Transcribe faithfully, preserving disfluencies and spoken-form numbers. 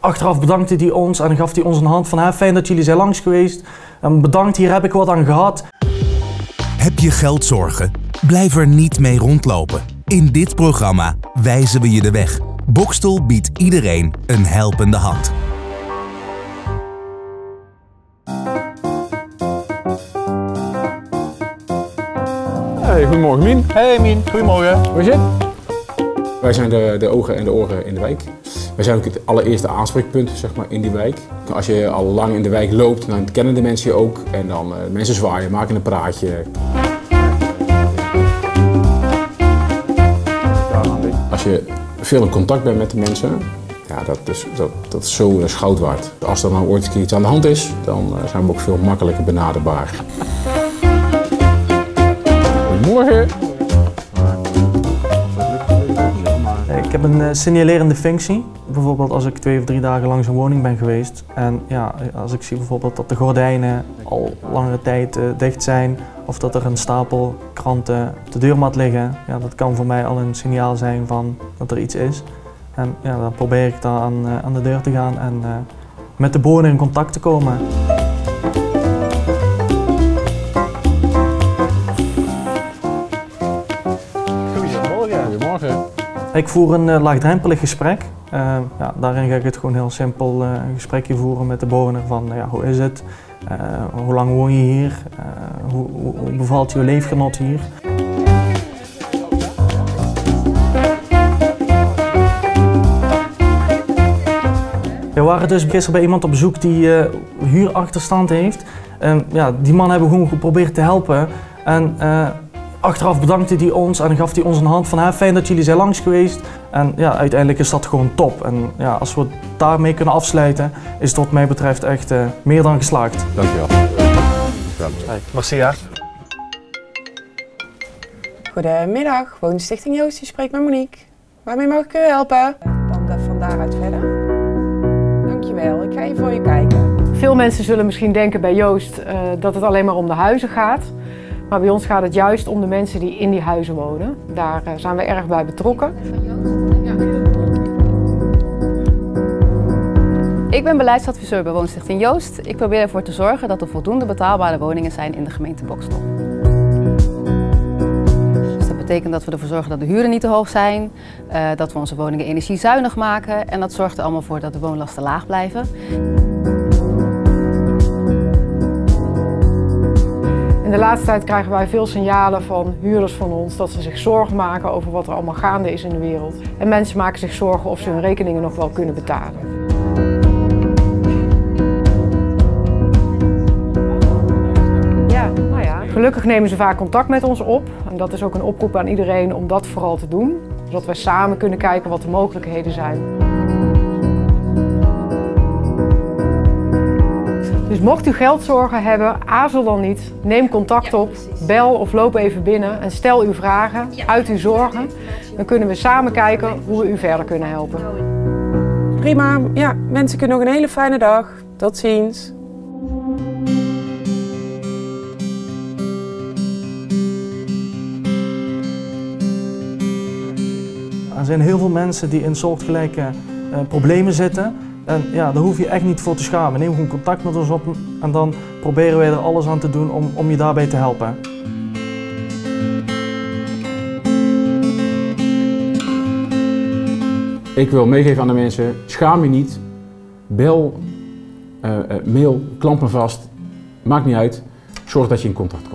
Achteraf bedankte hij ons en gaf hij ons een hand van hè, fijn dat jullie zijn langs geweest. En bedankt, hier heb ik wat aan gehad. Heb je geldzorgen? Blijf er niet mee rondlopen. In dit programma wijzen we je de weg. Boxtel biedt iedereen een helpende hand. Hey, goedemorgen Mien. Hey Mien, goedemorgen. Hoe is het? Wij zijn de, de ogen en de oren in de wijk. Wij zijn ook het allereerste aanspreekpunt zeg maar, in die wijk. Als je al lang in de wijk loopt, dan kennen de mensen je ook. En dan uh, mensen zwaaien, maken een praatje. Als je veel in contact bent met de mensen, ja, dat, is, dat, dat is zo dat is goud waard. Als er nou ooit iets aan de hand is, dan uh, zijn we ook veel makkelijker benaderbaar. Goedemorgen. Ik heb een uh, signalerende functie. Bijvoorbeeld als ik twee of drie dagen lang zo'n woning ben geweest. En ja, als ik zie bijvoorbeeld dat de gordijnen al langere tijd uh, dicht zijn. Of dat er een stapel kranten op de deurmat liggen. Ja, dat kan voor mij al een signaal zijn van dat er iets is. En ja, dan probeer ik dan aan, uh, aan de deur te gaan en uh, met de bewoner in contact te komen. Goedemorgen. Ik voer een uh, laagdrempelig gesprek. Uh, ja, daarin ga ik het gewoon heel simpel uh, een gesprekje voeren met de bewoner van uh, ja, hoe is het, uh, hoe lang woon je hier, uh, hoe, hoe, hoe bevalt je leefgenot hier. We waren dus gisteren bij iemand op bezoek die uh, huurachterstand heeft. Uh, ja, die man hebben we gewoon geprobeerd te helpen. En, uh, Achteraf bedankte hij ons en gaf hij ons een hand van hè, fijn dat jullie zijn langs geweest. En ja, uiteindelijk is dat gewoon top. En ja, als we het daarmee kunnen afsluiten, is het wat mij betreft echt uh, meer dan geslaagd. Dankjewel. Hey, merci ja. Goedemiddag, Woonstichting Joost, u spreekt met Monique. Waarmee mag ik u helpen? Dan de, van daaruit verder. Dankjewel, ik ga even voor je kijken. Veel mensen zullen misschien denken bij Joost uh, dat het alleen maar om de huizen gaat. Maar bij ons gaat het juist om de mensen die in die huizen wonen. Daar uh, zijn we erg bij betrokken. Ik ben beleidsadviseur bij Woonstichting Joost. Ik probeer ervoor te zorgen dat er voldoende betaalbare woningen zijn in de gemeente Boxtel. Dus dat betekent dat we ervoor zorgen dat de huren niet te hoog zijn, uh, dat we onze woningen energiezuinig maken en dat zorgt er allemaal voor dat de woonlasten laag blijven. In de laatste tijd krijgen wij veel signalen van huurders van ons dat ze zich zorgen maken over wat er allemaal gaande is in de wereld. En mensen maken zich zorgen of ze hun rekeningen nog wel kunnen betalen. Ja, nou ja. Gelukkig nemen ze vaak contact met ons op. En dat is ook een oproep aan iedereen om dat vooral te doen. Zodat wij samen kunnen kijken wat de mogelijkheden zijn. Dus mocht u geldzorgen hebben, aarzel dan niet. Neem contact op, bel of loop even binnen en stel uw vragen, uit uw zorgen. Dan kunnen we samen kijken hoe we u verder kunnen helpen. Prima, ja, wens ik u nog een hele fijne dag. Tot ziens. Er zijn heel veel mensen die in soortgelijke uh, problemen zitten. En ja, daar hoef je echt niet voor te schamen. Neem gewoon contact met ons op en dan proberen wij er alles aan te doen om, om je daarbij te helpen. Ik wil meegeven aan de mensen, schaam je niet. Bel, uh, uh, mail, klamp me vast. Maakt niet uit. Zorg dat je in contact komt.